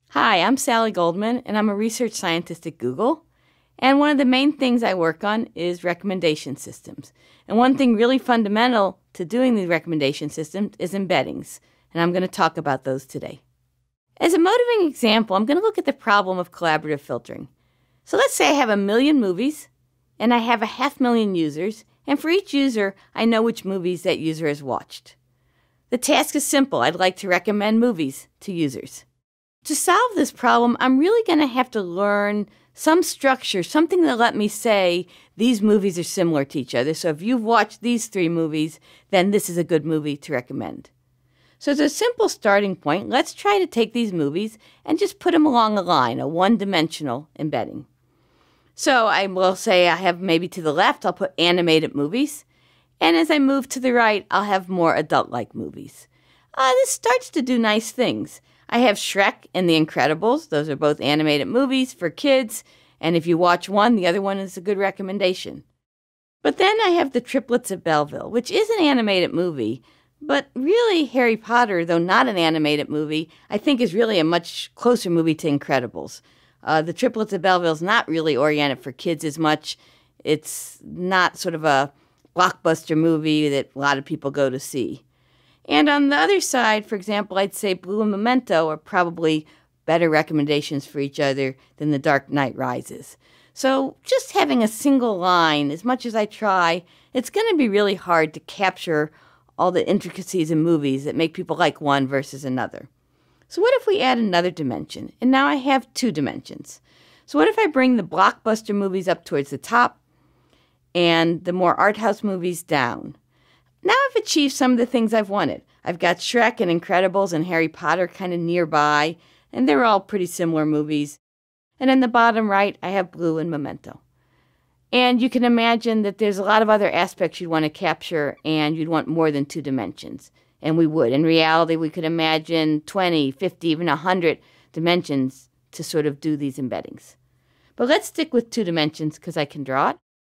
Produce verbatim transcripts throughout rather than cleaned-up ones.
Hi, I'm Sally Goldman, and I'm a research scientist at Google. And one of the main things I work on is recommendation systems. And one thing really fundamental to doing these recommendation systems is embeddings. And I'm going to talk about those today. As a motivating example, I'm going to look at the problem of collaborative filtering. So let's say I have a million movies, and I have a half million users, and for each user, I know which movies that user has watched. The task is simple. I'd like to recommend movies to users. To solve this problem, I'm really going to have to learn some structure, something that let me say these movies are similar to each other. So if you've watched these three movies, then this is a good movie to recommend. So as a simple starting point, let's try to take these movies and just put them along a line, a one-dimensional embedding. So I will say I have maybe to the left, I'll put animated movies. And as I move to the right, I'll have more adult-like movies. Uh, this starts to do nice things. I have Shrek and The Incredibles. Those are both animated movies for kids. And if you watch one, the other one is a good recommendation. But then I have The Triplets of Belleville, which is an animated movie. But really, Harry Potter, though not an animated movie, I think is really a much closer movie to Incredibles. Uh, the Triplets of Belleville is not really oriented for kids as much. It's not sort of a blockbuster movie that a lot of people go to see. And on the other side, for example, I'd say Blue and Memento are probably better recommendations for each other than The Dark Knight Rises. So just having a single line, as much as I try, it's going to be really hard to capture all the intricacies in movies that make people like one versus another. So what if we add another dimension? And now I have two dimensions. So what if I bring the blockbuster movies up towards the top and the more art house movies down? Now I've achieved some of the things I've wanted. I've got Shrek and Incredibles and Harry Potter kind of nearby, and they're all pretty similar movies. And in the bottom right, I have Blue and Memento. And you can imagine that there's a lot of other aspects you'd want to capture, and you'd want more than two dimensions. And we would. In reality, we could imagine twenty, fifty, even one hundred dimensions to sort of do these embeddings. But let's stick with two dimensions because I can draw it.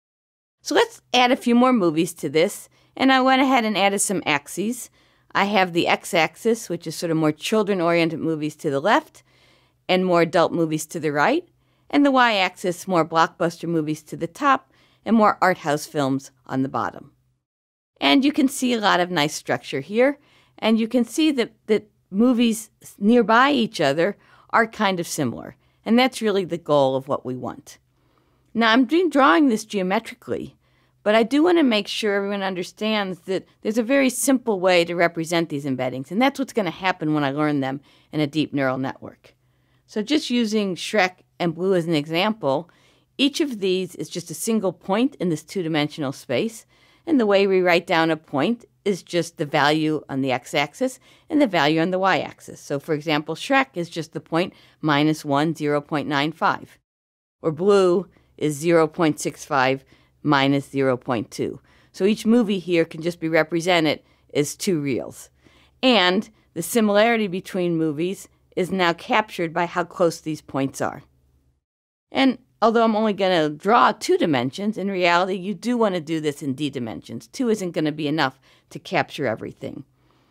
So let's add a few more movies to this. And I went ahead and added some axes. I have the x-axis, which is sort of more children-oriented movies to the left, and more adult movies to the right. And the y-axis, more blockbuster movies to the top, and more art house films on the bottom. And you can see a lot of nice structure here. And you can see that, that movies nearby each other are kind of similar. And that's really the goal of what we want. Now, I'm doing, drawing this geometrically, but I do want to make sure everyone understands that there's a very simple way to represent these embeddings, and that's what's going to happen when I learn them in a deep neural network. So just using Shrek and Blue as an example, each of these is just a single point in this two-dimensional space, and the way we write down a point is just the value on the x-axis and the value on the y-axis. So for example, Shrek is just the point minus one, zero point nine five, or Blue is zero point six five minus zero point two. So each movie here can just be represented as two reals. And the similarity between movies is now captured by how close these points are. And although I'm only going to draw two dimensions, in reality you do want to do this in d dimensions. Two isn't going to be enough to capture everything.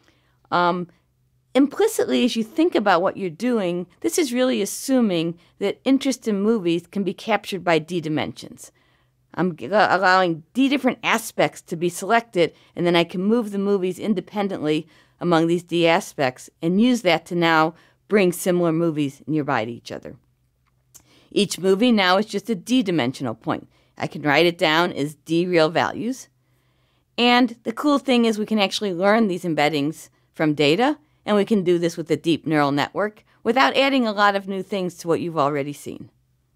Um, implicitly, as you think about what you're doing, this is really assuming that interest in movies can be captured by d dimensions. I'm allowing d different aspects to be selected, and then I can move the movies independently among these d aspects and use that to now bring similar movies nearby to each other. Each movie now is just a d-dimensional point. I can write it down as d real values. And the cool thing is we can actually learn these embeddings from data, and we can do this with a deep neural network without adding a lot of new things to what you've already seen.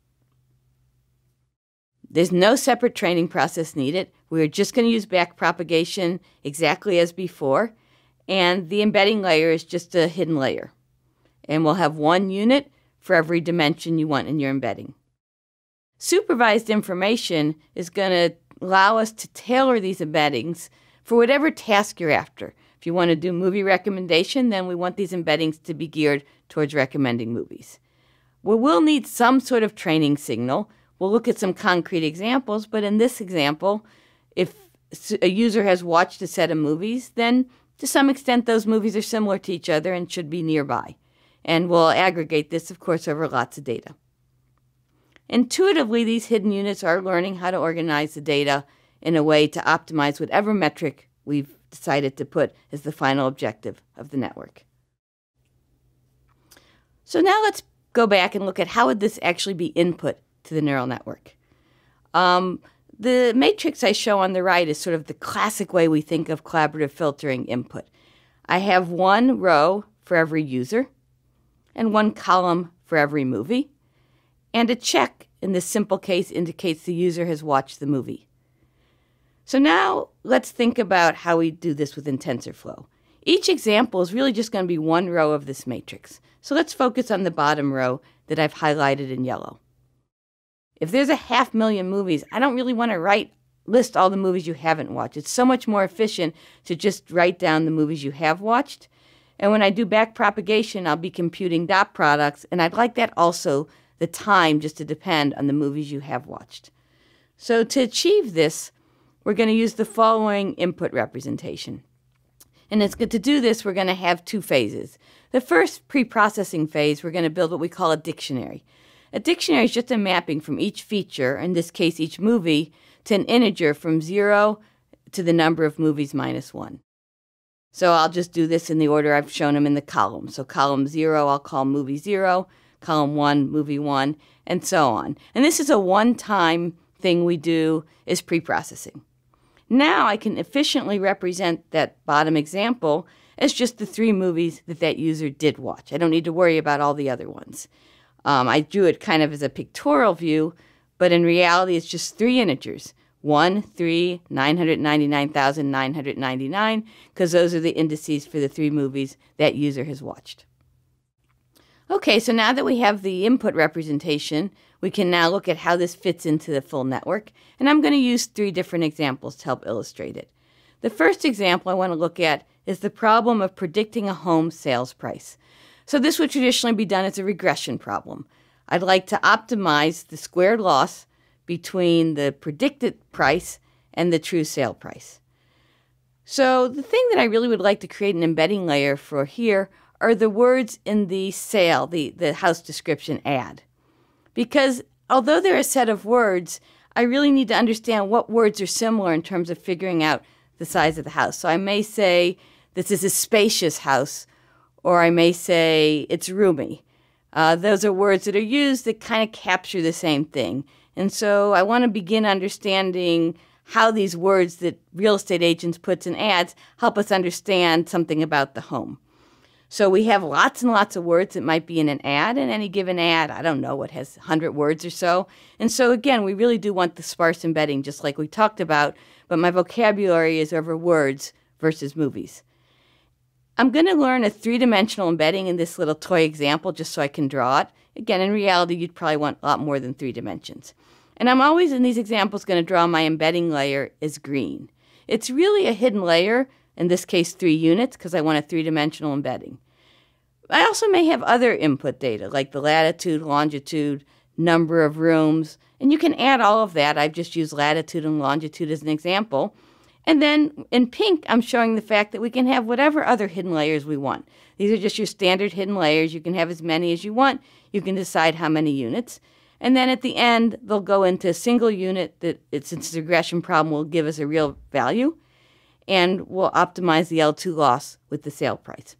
There's no separate training process needed. We're just going to use backpropagation exactly as before, and the embedding layer is just a hidden layer. And we'll have one unit for every dimension you want in your embedding. Supervised information is going to allow us to tailor these embeddings for whatever task you're after. If you want to do movie recommendation, then we want these embeddings to be geared towards recommending movies. We will need some sort of training signal. We'll look at some concrete examples, but in this example, if a user has watched a set of movies, then to some extent those movies are similar to each other and should be nearby. And we'll aggregate this, of course, over lots of data. Intuitively, these hidden units are learning how to organize the data in a way to optimize whatever metric we've decided to put as the final objective of the network. So now let's go back and look at how would this actually be input to the neural network. Um, the matrix I show on the right is sort of the classic way we think of collaborative filtering input. I have one row for every user and one column for every movie, and a check in this simple case indicates the user has watched the movie. So now let's think about how we do this within TensorFlow. Each example is really just going to be one row of this matrix. So let's focus on the bottom row that I've highlighted in yellow. If there's a half million movies, I don't really want to write list all the movies you haven't watched. It's so much more efficient to just write down the movies you have watched. And when I do backpropagation, I'll be computing dot products, and I'd like that also the time just to depend on the movies you have watched. So to achieve this, we're going to use the following input representation. And it's good to do this, we're going to have two phases. The first pre-processing phase, we're going to build what we call a dictionary. A dictionary is just a mapping from each feature, in this case each movie, to an integer from zero to the number of movies minus one. So I'll just do this in the order I've shown them in the column. So column zero, I'll call movie zero, column one, movie one, and so on. And this is a one-time thing we do is pre-processing. Now I can efficiently represent that bottom example as just the three movies that that user did watch. I don't need to worry about all the other ones. Um, I drew it kind of as a pictorial view, but in reality it's just three integers. one, three, nine hundred ninety-nine thousand nine hundred ninety-nine, because those are the indices for the three movies that user has watched. Okay, so now that we have the input representation, we can now look at how this fits into the full network, and I'm going to use three different examples to help illustrate it. The first example I want to look at is the problem of predicting a home sales price. So this would traditionally be done as a regression problem. I'd like to optimize the squared loss between the predicted price and the true sale price. So the thing that I really would like to create an embedding layer for here are the words in the sale, the, the house description ad. Because although they're a set of words, I really need to understand what words are similar in terms of figuring out the size of the house. So I may say this is a spacious house, or I may say it's roomy. Uh, those are words that are used that kind of capture the same thing. And so I want to begin understanding how these words that real estate agents put in ads help us understand something about the home. So we have lots and lots of words that might be in an ad, and any given ad, I don't know, what has one hundred words or so. And so again, we really do want the sparse embedding, just like we talked about, but my vocabulary is over words versus movies. I'm going to learn a three-dimensional embedding in this little toy example just so I can draw it. Again, in reality, you'd probably want a lot more than three dimensions. And I'm always, in these examples, going to draw my embedding layer as green. It's really a hidden layer, in this case three units, because I want a three-dimensional embedding. I also may have other input data, like the latitude, longitude, number of rooms, and you can add all of that. I've just used latitude and longitude as an example. And then in pink, I'm showing the fact that we can have whatever other hidden layers we want. These are just your standard hidden layers. You can have as many as you want. You can decide how many units. And then at the end, they'll go into a single unit that, since it's a regression problem, will give us a real value. And we'll optimize the L two loss with the sale price.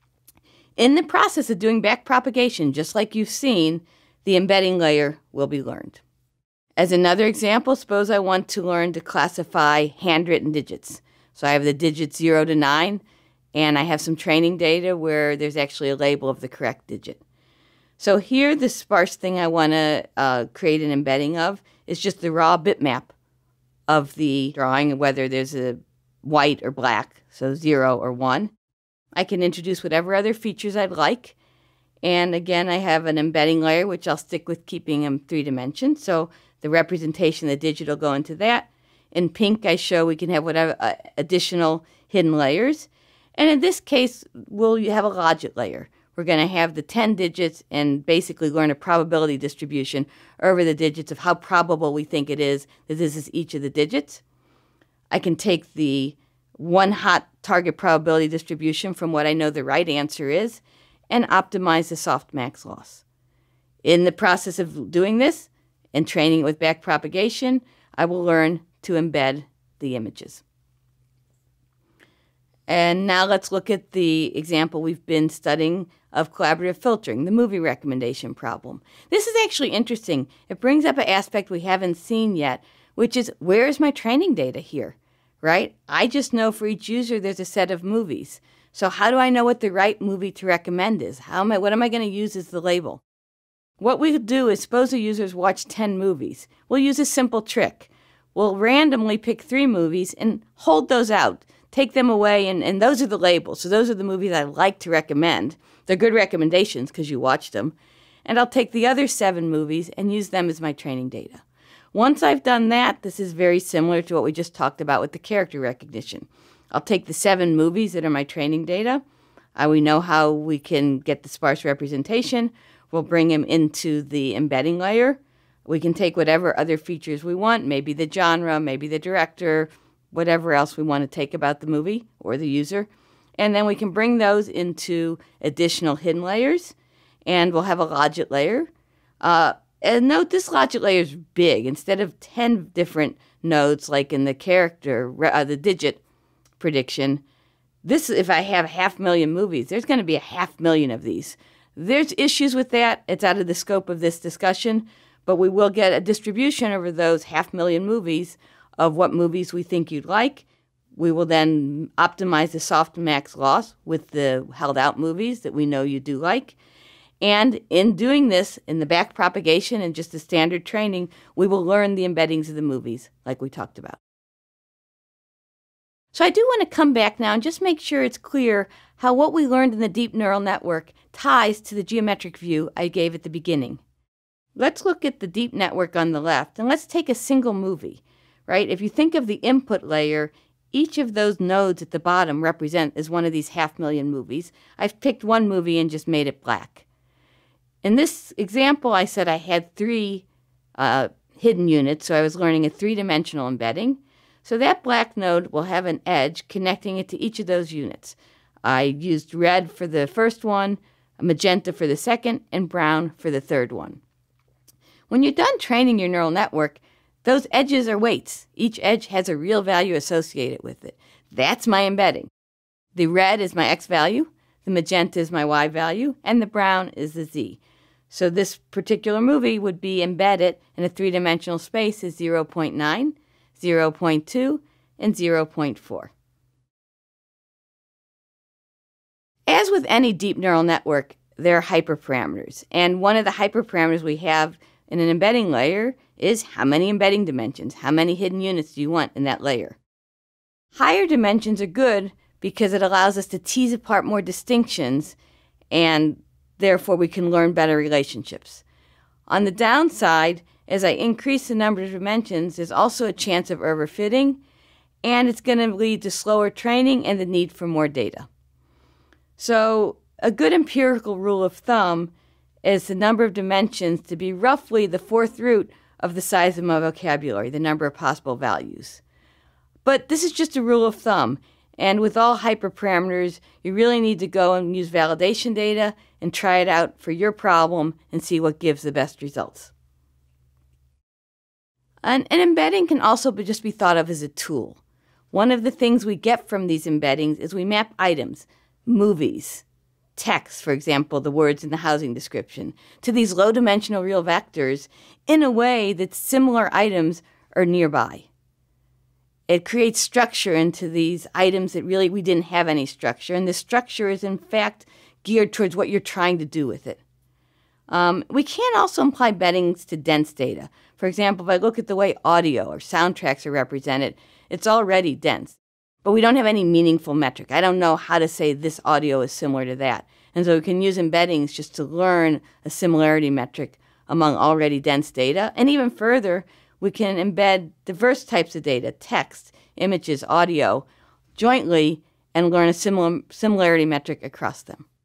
In the process of doing backpropagation, just like you've seen, the embedding layer will be learned. As another example, suppose I want to learn to classify handwritten digits. So I have the digits zero to nine, and I have some training data where there's actually a label of the correct digit. So here, the sparse thing I want to uh, create an embedding of is just the raw bitmap of the drawing, whether there's a white or black, so zero or one. I can introduce whatever other features I'd like. And again, I have an embedding layer, which I'll stick with keeping them three dimensions. So the representation of the digit will go into that. In pink, I show we can have whatever uh, additional hidden layers. And in this case, we'll have a logic layer. We're going to have the ten digits and basically learn a probability distribution over the digits of how probable we think it is that this is each of the digits. I can take the one hot target probability distribution from what I know the right answer is, and optimize the softmax loss. In the process of doing this and training it with backpropagation, I will learn to embed the images. And now let's look at the example we've been studying of collaborative filtering, the movie recommendation problem. This is actually interesting. It brings up an aspect we haven't seen yet, which is, where is my training data here, right? I just know for each user there's a set of movies. So how do I know what the right movie to recommend is? How am I, what am I going to use as the label? What we'll do is, suppose the users watch ten movies. We'll use a simple trick. We'll randomly pick three movies and hold those out. Take them away, and, and those are the labels. So those are the movies I like to recommend. They're good recommendations because you watched them. And I'll take the other seven movies and use them as my training data. Once I've done that, this is very similar to what we just talked about with the character recognition. I'll take the seven movies that are my training data. Uh, we know how we can get the sparse representation. We'll bring them into the embedding layer. We can take whatever other features we want, maybe the genre, maybe the director, whatever else we want to take about the movie or the user. And then we can bring those into additional hidden layers, and we'll have a logit layer. Uh, and note this logit layer is big. Instead of ten different nodes like in the character, uh, the digit prediction, this, if I have half million movies, there's going to be a half million of these. There's issues with that. It's out of the scope of this discussion, but we will get a distribution over those half million movies of what movies we think you'd like. We will then optimize the softmax loss with the held out movies that we know you do like. And in doing this, in the backpropagation and just the standard training, we will learn the embeddings of the movies like we talked about. So I do want to come back now and just make sure it's clear how what we learned in the deep neural network ties to the geometric view I gave at the beginning. Let's look at the deep network on the left, and let's take a single movie, right? If you think of the input layer, each of those nodes at the bottom represent as one of these half million movies. I've picked one movie and just made it black. In this example, I said I had three uh, hidden units, so I was learning a three-dimensional embedding. So that black node will have an edge connecting it to each of those units. I used red for the first one, magenta for the second, and brown for the third one. When you're done training your neural network, those edges are weights. Each edge has a real value associated with it. That's my embedding. The red is my x value, the magenta is my y value, and the brown is the z. So this particular movie would be embedded in a three-dimensional space as zero point nine, zero point two, and zero point four. As with any deep neural network, there are hyperparameters. And one of the hyperparameters we have in an embedding layer is how many embedding dimensions, how many hidden units do you want in that layer. Higher dimensions are good because it allows us to tease apart more distinctions, and therefore we can learn better relationships. On the downside, as I increase the number of dimensions, there's also a chance of overfitting, and it's going to lead to slower training and the need for more data. So a good empirical rule of thumb is the number of dimensions to be roughly the fourth root of the size of my vocabulary, the number of possible values. But this is just a rule of thumb, and with all hyperparameters, you really need to go and use validation data and try it out for your problem and see what gives the best results. An, an embedding can also be, just be thought of as a tool. One of the things we get from these embeddings is we map items, movies, text, for example, the words in the housing description, to these low-dimensional real vectors in a way that similar items are nearby. It creates structure into these items that really we didn't have any structure, and the structure is in fact geared towards what you're trying to do with it. Um, we can also apply embeddings to dense data. For example, if I look at the way audio or soundtracks are represented, it's already dense. But we don't have any meaningful metric. I don't know how to say this audio is similar to that. And so we can use embeddings just to learn a similarity metric among already dense data. And even further, we can embed diverse types of data, text, images, audio, jointly, and learn a similar similarity metric across them.